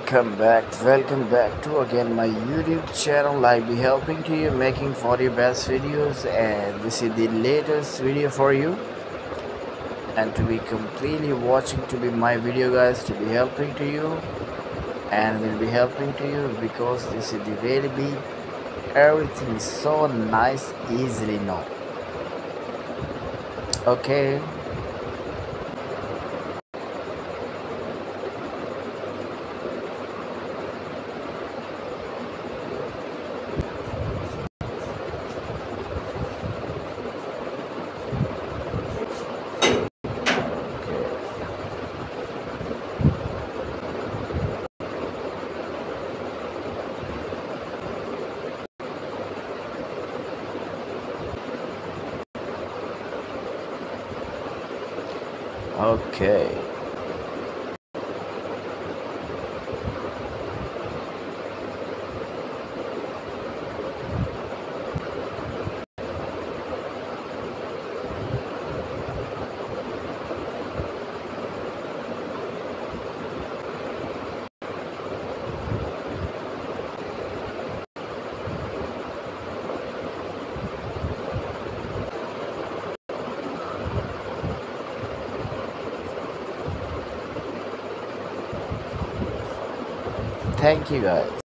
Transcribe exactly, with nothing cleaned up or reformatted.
welcome back welcome back to again my YouTube channel. I'll be helping to you making forty best videos, and this is the latest video for you, and to be completely watching to be my video guys, to be helping to you and will be helping to you because this is the very big, everything is so nice easily now. Okay. Okay. Thank you guys.